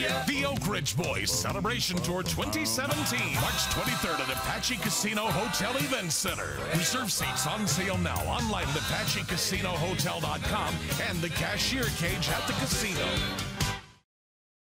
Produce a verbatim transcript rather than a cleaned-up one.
The Oak Ridge Boys Celebration Tour twenty seventeen, March twenty-third at Apache Casino Hotel Event Center. Reserve seats on sale now online at apache casino hotel dot com and the cashier cage at the casino.